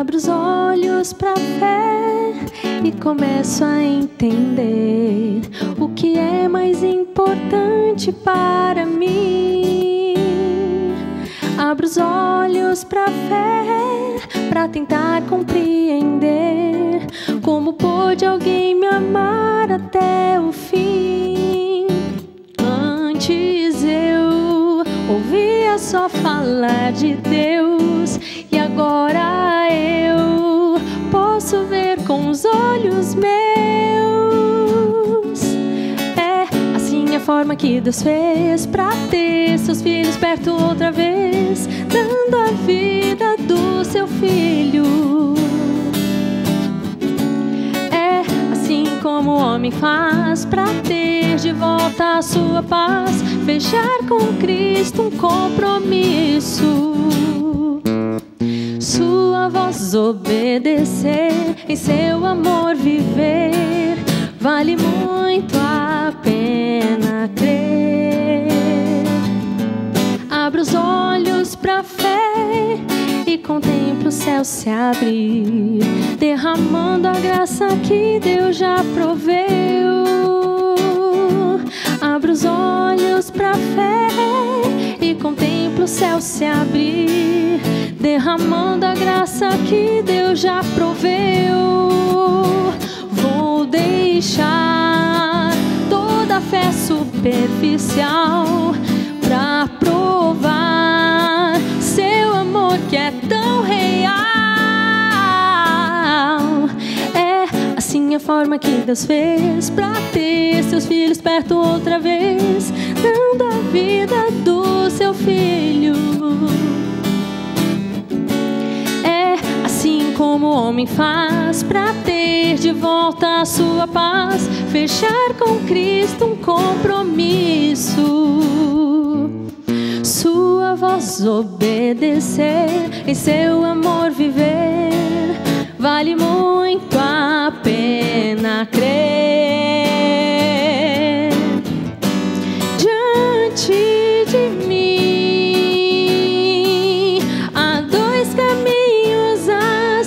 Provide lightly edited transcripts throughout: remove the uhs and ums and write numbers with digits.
Abro os olhos pra fé e começo a entender o que é mais importante para mim. Abro os olhos pra fé, pra tentar compreender como pôde alguém me amar até o fim. Antes eu ouvia só falar de Deus, e agora eu posso ver com os olhos meus. É assim a forma que Deus fez pra ter seus filhos perto outra vez, dando a vida do seu filho. É assim como o homem faz pra ter de volta a sua paz, fechar com Cristo um compromisso. Sua voz obedecer, em seu amor viver, vale muito a pena crer. Abro os olhos pra fé e contemplo o céu se abrir, derramando a graça que Deus já proveu. Abro os olhos pra fé e contemplo o céu se abrir, derramando a graça que Deus já proveu. Vou deixar toda a fé superficial pra provar seu amor que é tão real. É assim a forma que Deus fez pra ter seus filhos perto outra vez, dando a vida do seu filho. É assim como o homem faz pra ter de volta a sua paz, fechar com Cristo um compromisso. Sua voz obedecer, em seu amor viver, vale muito a pena crer. Diante de mim há dois caminhos a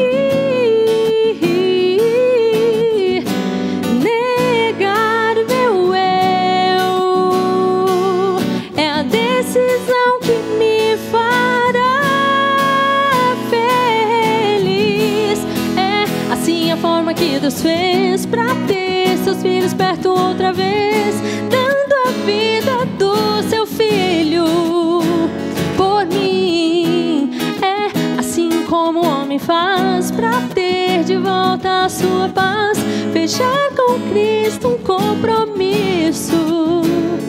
seguir: negar meu eu é a decisão que me fará feliz. É assim a forma que Deus fez pra ter seus filhos perto outra vez, dando a vida do seu filho por mim. É assim como o homem faz pra ter de volta a sua paz, fechar com Cristo um compromisso.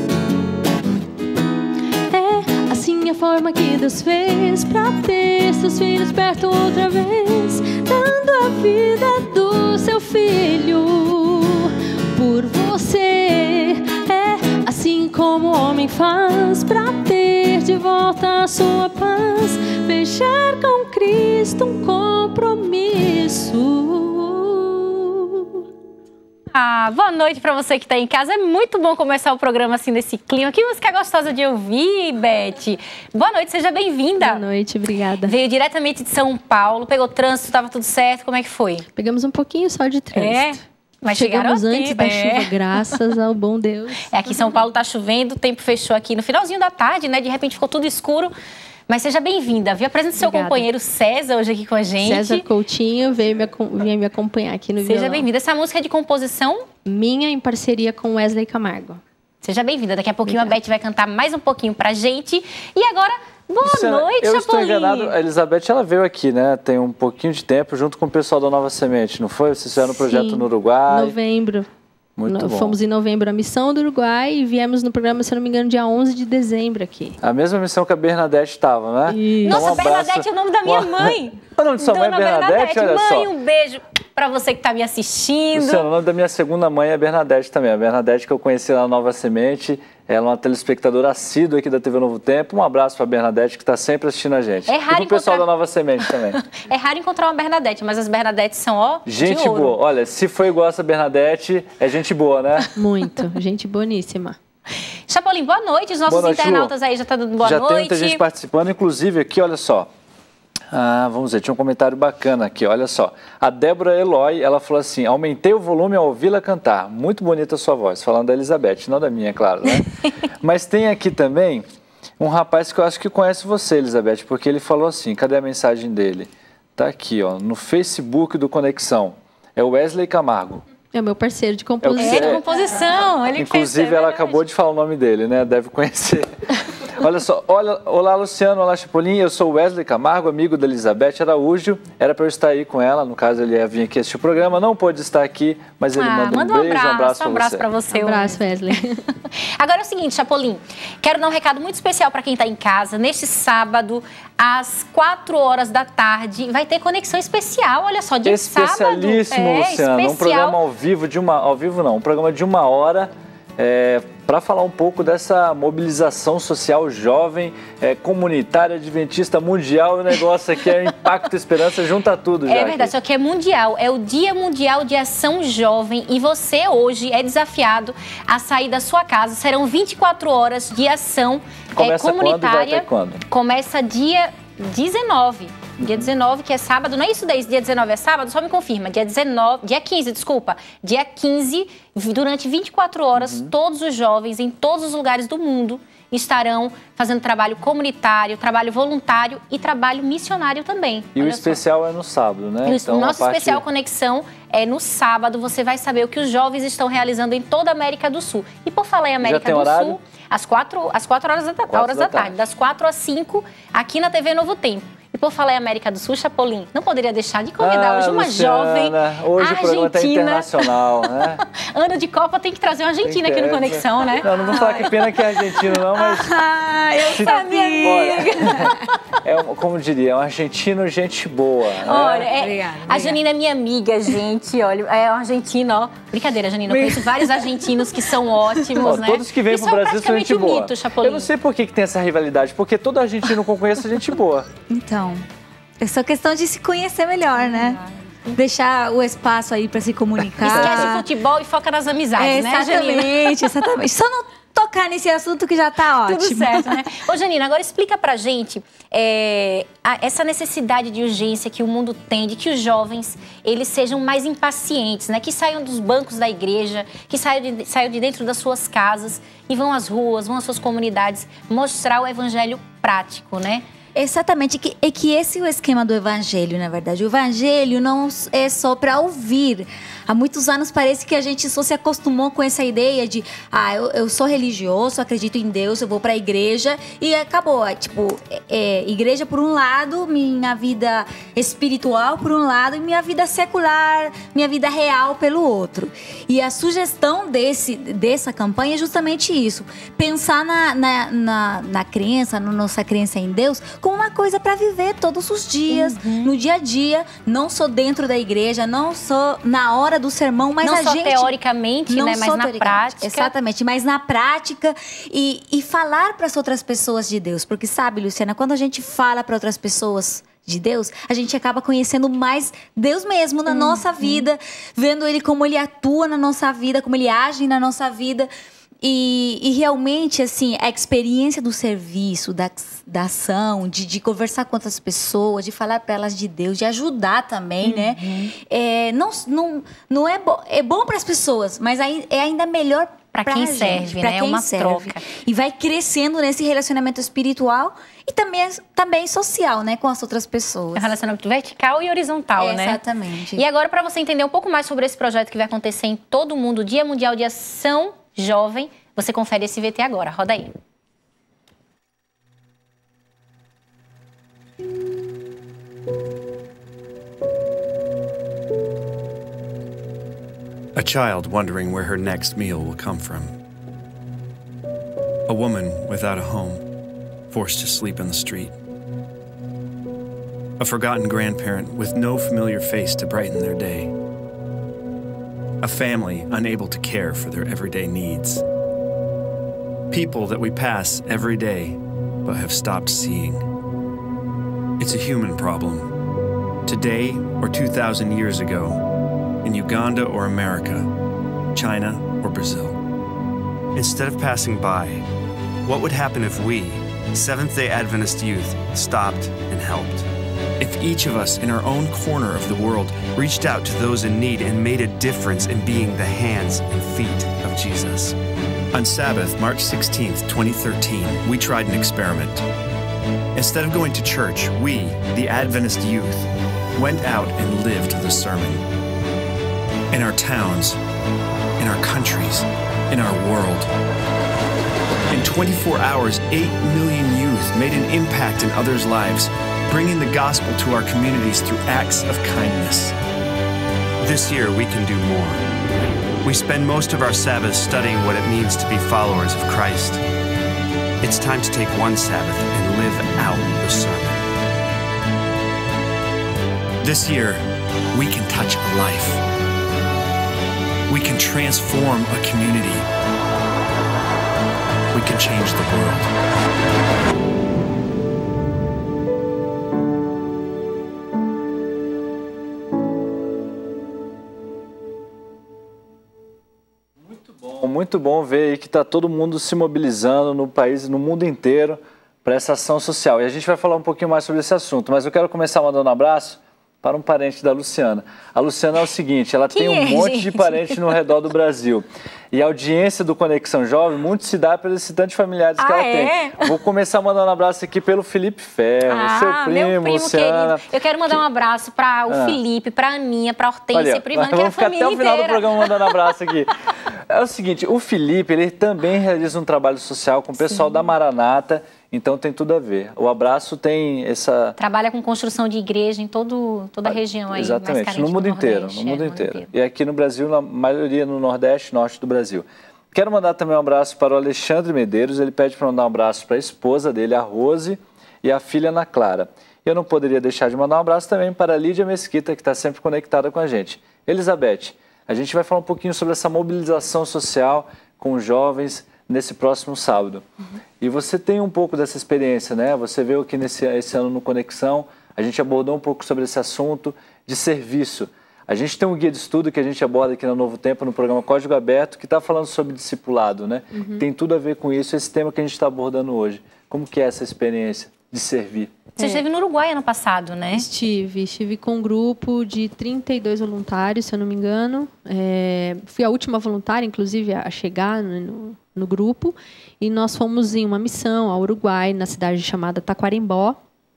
É assim a forma que Deus fez pra ter seus filhos perto outra vez, dando a vida do seu filho por você. É assim como o homem faz pra ter de volta a sua paz, fechar com Cristo um compromisso. Boa noite para você que está em casa. É muito bom começar o programa assim nesse clima. Que música gostosa de ouvir, Beth. Boa noite, seja bem-vinda. Boa noite, obrigada. Veio diretamente de São Paulo, pegou trânsito, estava tudo certo, como é que foi? Pegamos um pouquinho só de trânsito. Mas chegamos antes da chuva, graças ao bom Deus. Aqui em São Paulo tá chovendo, o tempo fechou aqui no finalzinho da tarde, né? De repente ficou tudo escuro. Mas seja bem-vinda. Vi a presença do seu companheiro César hoje aqui com a gente. César Coutinho veio me acompanhar aqui no violão. Seja bem-vinda. Essa música é de composição? Minha, em parceria com Wesley Camargo. Seja bem-vinda. Daqui a pouquinho a Beth vai cantar mais um pouquinho pra gente. E agora, boa noite, Eu Chapolin. estou enganado, a Elizabeth ela veio aqui, né? Tem um pouquinho de tempo, junto com o pessoal da Nova Semente, não foi? Vocês fizeram um projeto no Uruguai. Novembro. Muito bom. Fomos em novembro à Missão do Uruguai e viemos no programa, se não me engano, dia 11 de dezembro aqui. A mesma missão que a Bernadette estava, né? Isso. Nossa, Bernadette é o nome da minha mãe. O nome de sua mãe é Bernadette, olha só. Mãe, um beijo para você que está me assistindo. O nome da minha segunda mãe é Bernadette também. A Bernadette que eu conheci lá na Nova Semente. Ela é uma telespectadora assídua aqui da TV Novo Tempo. Um abraço para a Bernadette que está sempre assistindo a gente. É raro e pro pessoal da Nova Semente também. É raro encontrar uma Bernadette, mas as Bernadettes são, ó, gente de ouro. boa. Olha, se for igual essa Bernadette, é gente boa, né? Muito. Gente boníssima. Chapolin, boa noite. Os nossos internautas aí já estão dando boa noite. Já tem muita gente participando. Inclusive aqui, olha só. Vamos ver, tinha um comentário bacana aqui, olha só. A Débora Eloy, ela falou assim, aumentei o volume ao ouvi-la cantar. Muito bonita a sua voz, falando da Elizabeth, não da minha, claro, né? Mas tem aqui também um rapaz que eu acho que conhece você, Elizabeth, porque ele falou assim, cadê a mensagem dele? Tá aqui, ó, no Facebook do Conexão. É o Wesley Camargo. É meu parceiro de composição. É de composição. Ele inclusive, ela acabou de falar o nome dele, né? Deve conhecer. Olha só, olá Luciano, olá Chapolin, eu sou Wesley Camargo, amigo da Elizabeth Araújo, era para eu estar aí com ela, no caso ele ia vir aqui assistir o programa, não pôde estar aqui, mas ele manda um beijo, um abraço para você. Um abraço, Wesley. Agora é o seguinte, Chapolin, quero dar um recado muito especial para quem está em casa, neste sábado, às 4 horas da tarde, vai ter conexão especial, olha só, de sábado. Especialíssimo, Luciano, especial. Um programa ao vivo, um programa de 1 hora, para falar um pouco dessa mobilização social jovem, comunitária, adventista, mundial. O negócio aqui é Impacto Esperança, junta tudo já. É verdade, só que é mundial, é o Dia Mundial de Ação Jovem e você hoje é desafiado a sair da sua casa. Serão 24 horas de ação comunitária. Quando e vai até quando? Começa dia 19. Dia 19, que é sábado, não é isso daí? Dia 19 é sábado? Só me confirma. Dia 15, desculpa. Dia 15, durante 24 horas, todos os jovens em todos os lugares do mundo estarão fazendo trabalho comunitário, trabalho voluntário e trabalho missionário também. E o especial é no sábado, né? Então, o nosso especial Conexão é no sábado. Você vai saber o que os jovens estão realizando em toda a América do Sul. E por falar em América do Sul, às 4 horas da tarde, das 4 às 5, aqui na TV Novo Tempo. E por falar em América do Sul, Chapolin, não poderia deixar de convidar hoje uma jovem hoje argentina. O programa está internacional, né? Ano de Copa tem que trazer uma argentina aqui no Conexão, né? Não vou falar que pena que é argentino não, mas... eu sabia! Como diria, é um argentino gente boa. Olha, obrigada. A Janina é minha amiga, gente, olha, é um argentino, ó. Brincadeira, Janina, eu conheço vários argentinos que são ótimos, né? Todos que vêm pro Brasil são gente boa. Mito, Chapolin. Eu não sei por que tem essa rivalidade, porque todo argentino que eu conheço é gente boa. Então, é só questão de se conhecer melhor, né? Deixar o espaço aí para se comunicar. Esquece o futebol e foca nas amizades, né, Janina? Exatamente. Só não tocar nesse assunto que já tá ótimo. Tudo certo, né? Ô, Janina, agora explica pra gente essa necessidade de urgência que o mundo tem, de que os jovens, eles sejam mais impacientes, né? Que saiam dos bancos da igreja, que saiam de dentro das suas casas e vão às ruas, vão às suas comunidades, mostrar o evangelho prático, né? Exatamente, que esse é o esquema do evangelho, na verdade. O evangelho não é só para ouvir. Há muitos anos parece que a gente só se acostumou com essa ideia de eu sou religioso, acredito em Deus, eu vou para a igreja e acabou. Igreja por um lado, minha vida espiritual por um lado e minha vida secular, minha vida real pelo outro. E a sugestão dessa campanha é justamente isso. Pensar na crença, na nossa crença em Deus, como uma coisa para viver todos os dias, no dia a dia, não só dentro da igreja, não só na hora do sermão, mas não só teoricamente, né, mas na prática. Exatamente, mas na prática e falar para as outras pessoas de Deus, porque sabe, Luciana, quando a gente fala para outras pessoas de Deus, a gente acaba conhecendo mais Deus mesmo na nossa vida, vendo Ele como Ele atua na nossa vida, como Ele age na nossa vida. E realmente, assim, a experiência do serviço, da ação, de conversar com outras pessoas, de falar para elas de Deus, de ajudar também, né? Não é bom para as pessoas, mas é ainda melhor para quem serve, né? É uma troca. E vai crescendo nesse relacionamento espiritual e também social, né? Com as outras pessoas. É um relacionamento vertical e horizontal, né? Exatamente. E agora, para você entender um pouco mais sobre esse projeto que vai acontecer em todo o mundo, Dia Mundial de Ação Jovem, você confere esse VT agora. Roda aí. A child wondering where her next meal will come from. A woman without a home, forced to sleep in the street. A forgotten grandparent with no familiar face to brighten their day. A family unable to care for their everyday needs. People that we pass every day but have stopped seeing. It's a human problem. Today or 2,000 years ago, in Uganda or America, China or Brazil. Instead of passing by, what would happen if we, Seventh-day Adventist youth, stopped and helped? if each of us in our own corner of the world reached out to those in need and made a difference in being the hands and feet of Jesus. On Sabbath, March 16th, 2013, we tried an experiment. Instead of going to church, we, the Adventist youth, went out and lived the sermon. In our towns, in our countries, in our world. In 24 hours, 8 million youth made an impact in others' lives, bringing the gospel to our communities through acts of kindness. This year, we can do more. We spend most of our Sabbath studying what it means to be followers of Christ. It's time to take one Sabbath and live out the sermon. This year, we can touch a life. We can transform a community. We can change the world. Muito bom ver aí que está todo mundo se mobilizando no país, no mundo inteiro, para essa ação social. E a gente vai falar um pouquinho mais sobre esse assunto, mas eu quero começar mandando um abraço para um parente da Luciana. A Luciana é o seguinte, ela tem um monte de parente no redor do Brasil. E a audiência do Conexão Jovem muito se dá pelos esse tanto de familiares que ela tem. Vou começar mandando um abraço aqui pelo Felipe Ferro, seu primo, meu primo Luciana. Querido. Eu quero mandar um abraço para o Felipe, para a Aninha, para a Hortência, para o Ivan, que é a família inteira. Vamos ficar até o final do programa mandando abraço aqui. É o seguinte, o Felipe, ele também realiza um trabalho social com o pessoal da Maranata, então tem tudo a ver. O abraço tem essa... Trabalha com construção de igreja em toda a região aí. Exatamente, mais no mundo inteiro, Nordeste, no mundo inteiro. E aqui no Brasil, na maioria no Nordeste e Norte do Brasil. Quero mandar também um abraço para o Alexandre Medeiros, ele pede para mandar um abraço para a esposa dele, a Rose, e a filha Ana Clara. Eu não poderia deixar de mandar um abraço também para a Lídia Mesquita, que está sempre conectada com a gente. Elizabeth, a gente vai falar um pouquinho sobre essa mobilização social com os jovens nesse próximo sábado. E você tem um pouco dessa experiência, né? Você veio aqui esse ano no Conexão, a gente abordou um pouco sobre esse assunto de serviço. A gente tem um guia de estudo que a gente aborda aqui no Novo Tempo, no programa Código Aberto, que está falando sobre discipulado, né? Tem tudo a ver com isso, esse tema que a gente está abordando hoje. Como que é essa experiência de servir? Você esteve no Uruguai ano passado, né? Estive com um grupo de 32 voluntários, se eu não me engano. Fui a última voluntária, inclusive, a chegar no grupo. E nós fomos em uma missão ao Uruguai, na cidade chamada Taquarembó,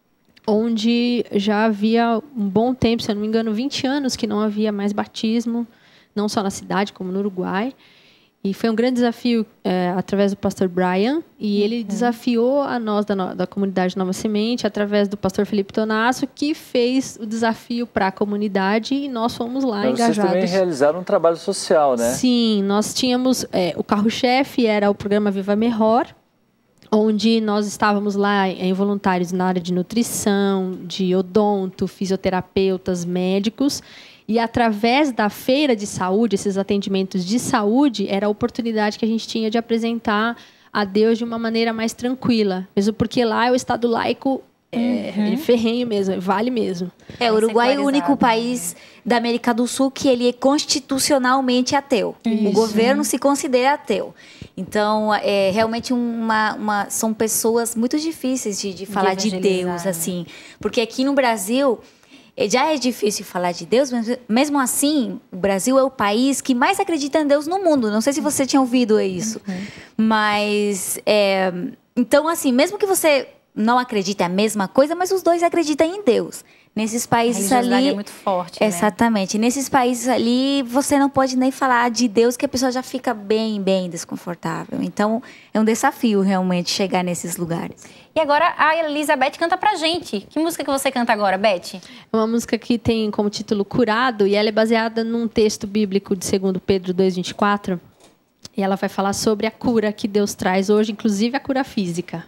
onde já havia um bom tempo, se eu não me engano, 20 anos, que não havia mais batismo, não só na cidade, como no Uruguai. E foi um grande desafio através do pastor Brian, e ele desafiou a nós da comunidade Nova Semente, através do pastor Felipe Tonasso, que fez o desafio para a comunidade, e nós fomos lá engajados. Vocês também realizaram um trabalho social, né? Sim, nós tínhamos... o carro-chefe era o programa Viva Melhor, onde nós estávamos lá em voluntários na área de nutrição, de odonto, fisioterapeutas, médicos. E através da feira de saúde, esses atendimentos de saúde, era a oportunidade que a gente tinha de apresentar a Deus de uma maneira mais tranquila. Mesmo porque lá é o Estado laico ferrenho mesmo, vale mesmo. O Uruguai é o único país da América do Sul que ele é constitucionalmente ateu. Isso. O governo se considera ateu. Então, é realmente são pessoas muito difíceis de falar de Deus, assim. Porque aqui no Brasil... já é difícil falar de Deus, mas mesmo assim, o Brasil é o país que mais acredita em Deus no mundo. Não sei se você tinha ouvido isso. Mas, então, assim, mesmo que você não acredite a mesma coisa, mas os dois acreditam em Deus. Nesses países ali... é muito forte, exatamente. Né? Nesses países ali, você não pode nem falar de Deus, que a pessoa já fica bem desconfortável. Então, é um desafio, realmente, chegar nesses lugares. E agora, a Elizabeth canta pra gente. Que música que você canta agora, Beth? É uma música que tem como título Curado, e ela é baseada num texto bíblico de 2 Pedro 2,24. E ela vai falar sobre a cura que Deus traz hoje, inclusive a cura física.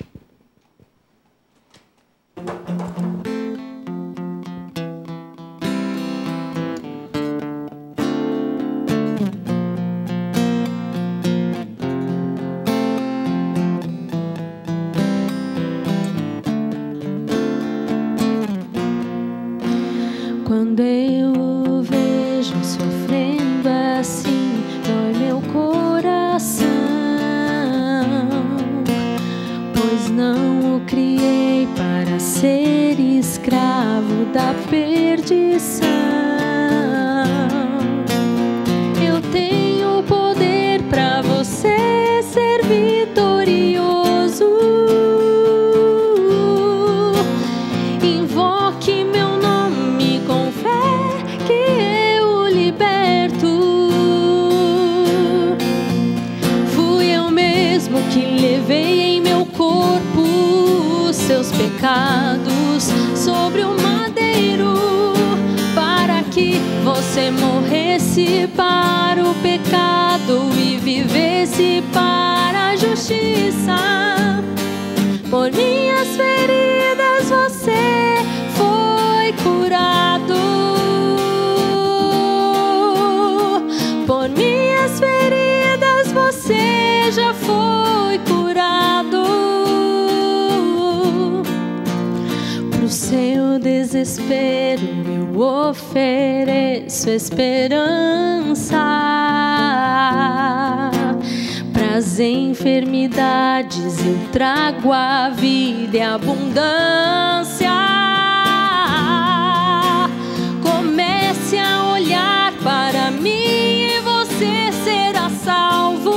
Quando eu vejo sofrendo assim, dói meu coração, pois não o criei para ser escravo da perdição. Eu tenho poder para você ser vitorioso. Invoque meu nome com fé que eu o liberto. Fui eu mesmo que levei em meu corpo seus pecados sobre o madeiro, para que você morresse para o pecado e vivesse para a justiça. Por minhas feridas você foi curado. Por minhas feridas você já foi curado. Pro seu desespero eu ofereço esperança. Pras enfermidades eu trago a vida e a abundância. Comece a olhar para mim e você será salvo.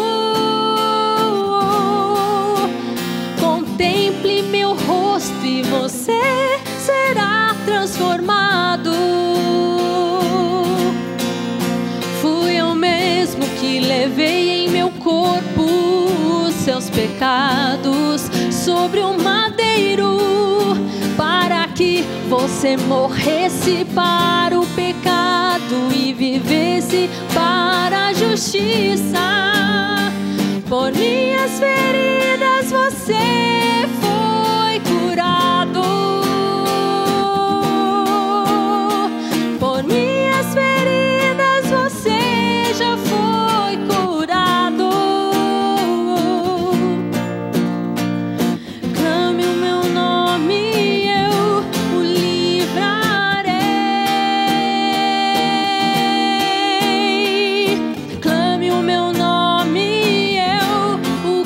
Contemple meu rosto e você será transformado. Fui eu mesmo que levei em meu corpo os seus pecados sobre o madeiro, para que você morresse para o pecado e vivesse para a justiça. Por minhas feridas você foi curado. Por minhas feridas você já foi curado. Clame o meu nome e eu o livrarei. Clame o meu nome e eu o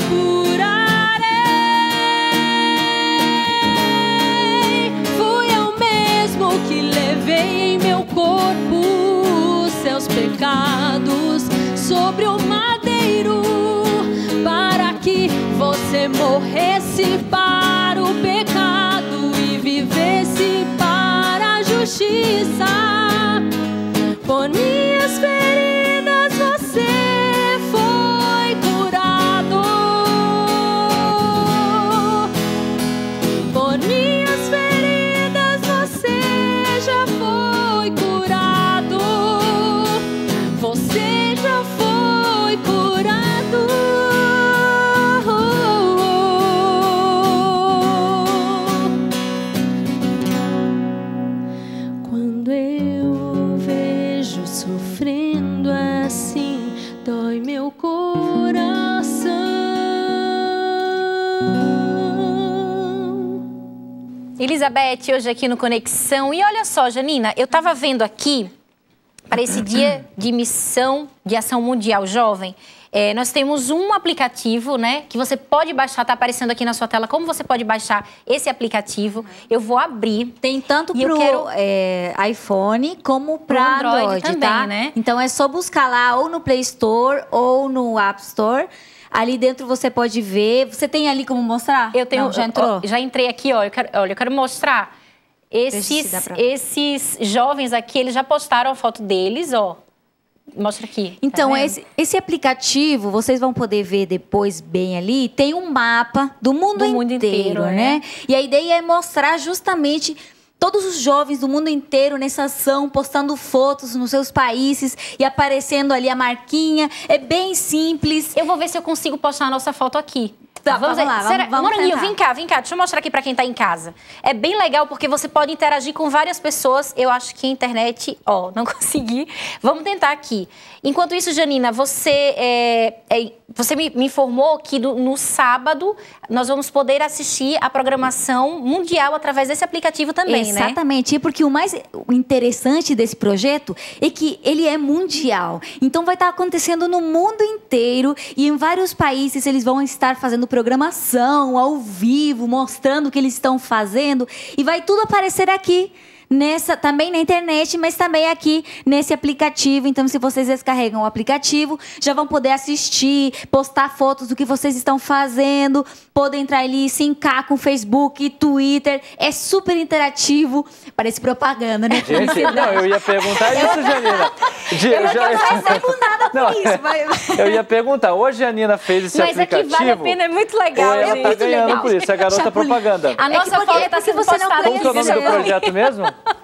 curarei. Fui eu mesmo que levei em meu corpo os seus pecados sobre o madeiro, para que você morresse para o pecado e vivesse para a justiça. Por minhas feridas você foi curado. Por minhas feridas você já foi curado. Você já foi curado. Quando eu vejo sofrendo assim, dói meu coração. Elizabeth, hoje aqui no Conexão. E olha só, Janina, eu estava vendo aqui, para esse dia de missão de ação mundial jovem, nós temos um aplicativo, né, que você pode baixar, está aparecendo aqui na sua tela, como você pode baixar esse aplicativo. Eu vou abrir. Tem tanto pro iPhone como para Android também, tá? né? Então é só buscar lá ou no Play Store ou no App Store. Ali dentro você pode ver. Você tem ali como mostrar? Eu tenho. Não, já entrou? Já entrei aqui, ó. Eu quero mostrar. Esses jovens aqui, eles já postaram a foto deles, ó. Mostra aqui. Então, tá esse aplicativo, vocês vão poder ver depois bem ali, tem um mapa do mundo inteiro, né? E a ideia é mostrar justamente todos os jovens do mundo inteiro nessa ação, postando fotos nos seus países e aparecendo ali a marquinha. É bem simples. Eu vou ver se eu consigo postar a nossa foto aqui. Tá, vamos lá, vamos Moranguinho, tentar. vem cá. Deixa eu mostrar aqui pra quem tá em casa. É bem legal porque você pode interagir com várias pessoas. Eu acho que a internet... Ó, não consegui. Vamos tentar aqui. Enquanto isso, Janina, você Você me informou que no sábado nós vamos poder assistir a programação mundial através desse aplicativo também, né? Exatamente, porque o mais interessante desse projeto é que ele é mundial. Então vai estar acontecendo no mundo inteiro e em vários países eles vão estar fazendo programação ao vivo, mostrando o que eles estão fazendo e vai tudo aparecer aqui. Também na internet, mas também aqui nesse aplicativo. Então, se vocês descarregam o aplicativo, já vão poder assistir, postar fotos do que vocês estão fazendo, poder entrar ali, sincar com Facebook, Twitter. É super interativo. Parece propaganda, né? Gente, não, eu ia perguntar isso, Janina. Eu não recebo nada por isso. Mas... Eu ia perguntar, hoje a Nina fez esse aplicativo. Mas é que vale a pena, é muito legal. Ou ela tá ganhando legal. Por isso, a garota propaganda. A nossa foto está sendo postada. Como que é o nome do projeto mesmo?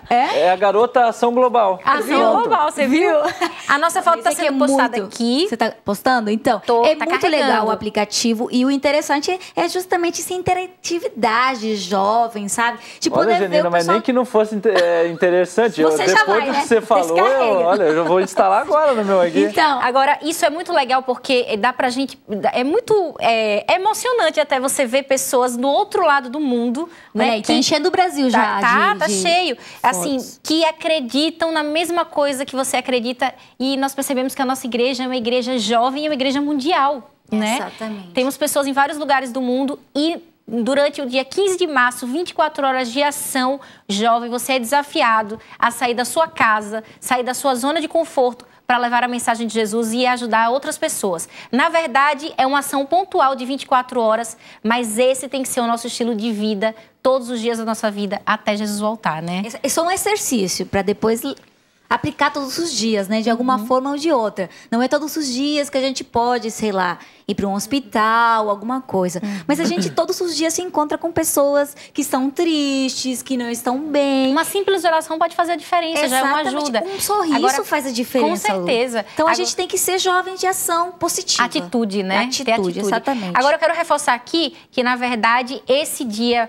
É a Garota Ação Global. Ação Global, você viu? A nossa foto está sendo postada aqui. Você está postando? Então, é muito legal o aplicativo. E o interessante é justamente essa interatividade jovem, sabe? De olha, poder Janina, ver mas nem que não fosse interessante. Você já depois vai, do que né? você falou, eu vou instalar agora no meu aqui. Então, agora, isso é muito legal porque dá pra gente... É muito emocionante até você ver pessoas do outro lado do mundo. Olha, né? Tá enchendo o Brasil já. Tá cheio. Assim, que acreditam na mesma coisa que você acredita. E nós percebemos que a nossa igreja é uma igreja jovem e uma igreja mundial, né? Exatamente. Temos pessoas em vários lugares do mundo e durante o dia 15 de março, 24 horas de ação jovem, você é desafiado a sair da sua casa, sair da sua zona de conforto para levar a mensagem de Jesus e ajudar outras pessoas. Na verdade, é uma ação pontual de 24 horas, mas esse tem que ser o nosso estilo de vida todos os dias da nossa vida até Jesus voltar, né? É só um exercício para depois aplicar todos os dias, né? De alguma forma ou de outra. Não é todos os dias que a gente pode, sei lá, ir para um hospital, alguma coisa. Mas a gente todos os dias se encontra com pessoas que estão tristes, que não estão bem. Uma simples oração pode fazer a diferença, já é uma ajuda. Um sorriso agora, faz a diferença. Com certeza. Lu. Então a gente tem que ser jovem de ação positiva. Atitude, né? Atitude, exatamente. Agora eu quero reforçar aqui que, na verdade, esse dia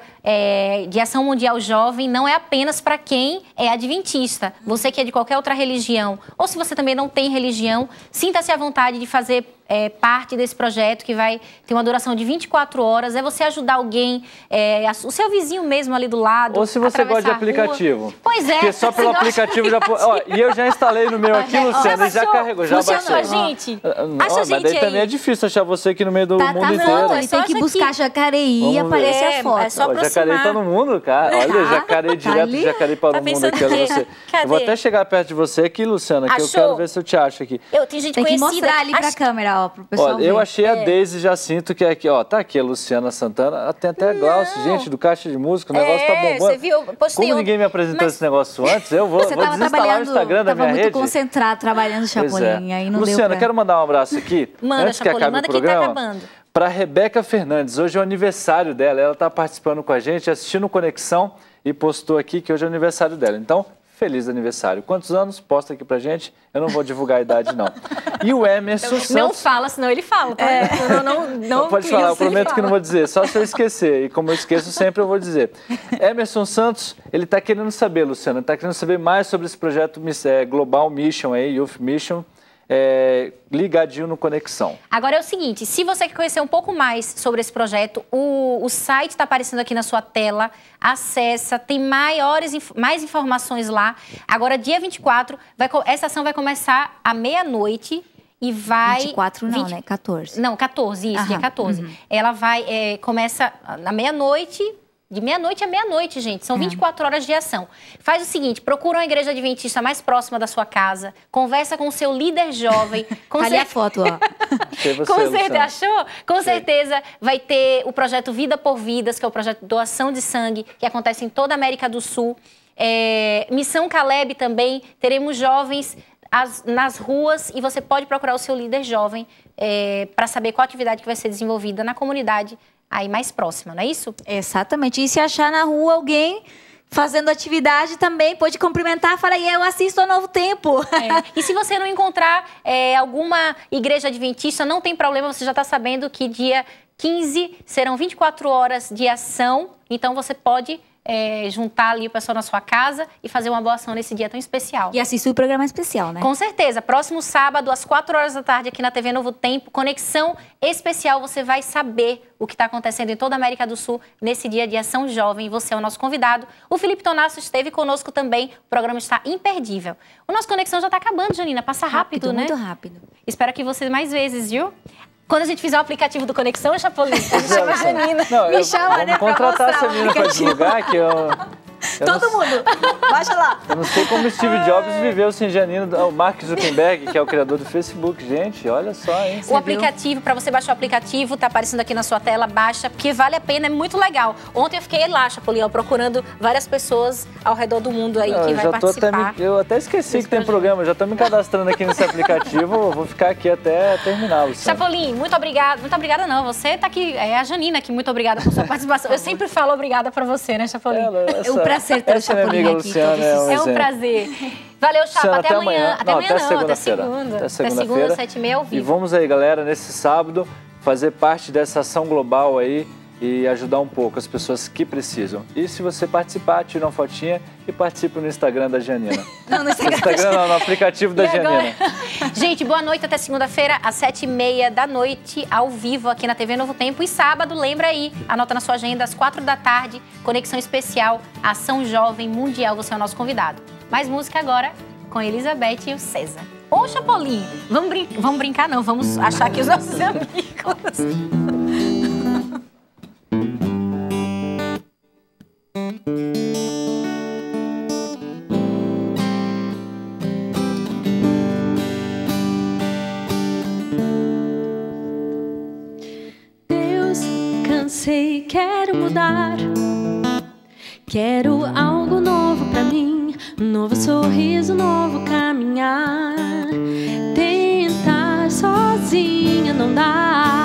de Ação Mundial Jovem não é apenas para quem é adventista. Você que é de qualquer outra religião, ou se você também não tem religião, sinta-se à vontade de fazer parte desse projeto que vai ter uma duração de 24 horas. É você ajudar alguém, o seu vizinho mesmo ali do lado. Ou se você gosta de aplicativo. Pois é. Porque só pelo aplicativo já... E eu já instalei no meu aqui, Luciana, e já carregou, já baixou. Funcionou, gente. Mas daí também é difícil achar você aqui no meio do mundo inteiro. Não, tem que buscar Jacareí e aparece a foto. É só Jacareí tá no mundo, cara. Olha, Jacareí direto de Jacareí para o mundo aqui. Você. Eu vou até chegar perto de você aqui, Luciana, que eu quero ver se eu te acho aqui. Tem gente tem que conhecida. Mostrar ali pra câmera, ó, pro pessoal. Olha, eu achei a Deise Jacinto, que é aqui, ó. Tá aqui a Luciana Santana. Tem até a Glaucio, gente, do Caixa de Música. O negócio tá bombando. Você viu? Como ninguém me apresentou esse negócio antes, eu vou desinstalar o Instagram da minha rede. Tava muito concentrado, trabalhando Chapolin, aí não Luciana, deu quero mandar um abraço aqui. Manda, antes que acabe manda o programa. Quem tá acabando. Para Rebeca Fernandes, hoje é o aniversário dela. Ela está participando com a gente, assistindo Conexão e postou aqui que hoje é o aniversário dela. Então, feliz aniversário. Quantos anos? Posta aqui pra gente. Eu não vou divulgar a idade, não. E o Emerson Santos... Não fala, senão ele fala. Tá? Não pode falar, eu prometo que não vou dizer. Só se eu esquecer. E como eu esqueço sempre, eu vou dizer. Emerson Santos, ele está querendo saber, Luciana, está querendo saber mais sobre esse projeto Global Mission, Youth Mission, ligadinho no Conexão. Agora é o seguinte, se você quer conhecer um pouco mais sobre esse projeto, o site está aparecendo aqui na sua tela, acessa, tem mais informações lá. Agora, dia 24, essa ação vai começar à meia-noite e vai... 24 não, né? 14. Não, 14, isso, dia 14. Ela começa na meia-noite... De meia-noite a meia-noite, gente. São 24 horas de ação. Faz o seguinte, procura uma igreja adventista mais próxima da sua casa, conversa com o seu líder jovem. Ali a foto, ó. Com certeza, achou? Com certeza vai ter o projeto Vida por Vidas, que é o projeto de doação de sangue, que acontece em toda a América do Sul. Missão Caleb também, teremos jovens nas ruas e você pode procurar o seu líder jovem para saber qual atividade que vai ser desenvolvida na comunidade aí mais próxima, não é isso? Exatamente. E se achar na rua alguém fazendo atividade também, pode cumprimentar, fala aí, eu assisto ao Novo Tempo. E se você não encontrar alguma igreja adventista, não tem problema, você já está sabendo que dia 15 serão 24 horas de ação, então você pode juntar ali o pessoal na sua casa e fazer uma boa ação nesse dia tão especial. E assistir o programa especial, né? Com certeza. Próximo sábado, às 4 horas da tarde, aqui na TV Novo Tempo, Conexão Especial. Você vai saber o que está acontecendo em toda a América do Sul nesse dia de Ação Jovem. Você é o nosso convidado. O Felipe Tonasso esteve conosco também. O programa está imperdível. O nosso Conexão já está acabando, Janina. Passa rápido, né? Muito rápido. Espero que você mais vezes, viu? Quando a gente fizer o aplicativo do Conexão, Chapolin, a gente chama a Janina. Não, Me chama, né, vamos contratar essa menina para divulgar, que eu Todo mundo, baixa lá. Eu não sei como o Steve Jobs viveu sem Janina, o Mark Zuckerberg, que é o criador do Facebook. Gente, olha só, hein? O aplicativo, para você baixar o aplicativo, tá aparecendo aqui na sua tela, baixa, porque vale a pena, é muito legal. Ontem eu fiquei lá, Chapolin, procurando várias pessoas ao redor do mundo aí que vai participar. Eu até esqueci que tem programa, já tô me cadastrando aqui nesse aplicativo, vou ficar aqui até terminar, Luciano. Chapolin, muito obrigada. Muito obrigada não, você tá aqui, é a Janina aqui, muito obrigada por sua participação. Eu sempre falo obrigada para você, né, Chapolin? É um prazer ter o Chapolin aqui. Luciana, é um prazer. Valeu, Chapa. Até amanhã. Até amanhã não, até segunda. Até segunda, 7h30 ao vivo. E vamos aí, galera, nesse sábado, fazer parte dessa ação global aí e ajudar um pouco as pessoas que precisam. E se você participar, tira uma fotinha e participe no Instagram da Janina. Não, no Instagram não, no aplicativo da Janina. Gente, boa noite, até segunda-feira, às 7h30 da noite, ao vivo aqui na TV Novo Tempo. E sábado, lembra aí, anota na sua agenda, às 4 da tarde, Conexão Especial, Ação Jovem Mundial, você é o nosso convidado. Mais música agora com Elizabeth e o César. Ô, Chapolin, vamos brincar não, vamos achar aqui os nossos amigos. Deus, cansei, quero mudar. Quero algo novo pra mim, um novo sorriso, um novo caminhar. Tentar sozinha não dá.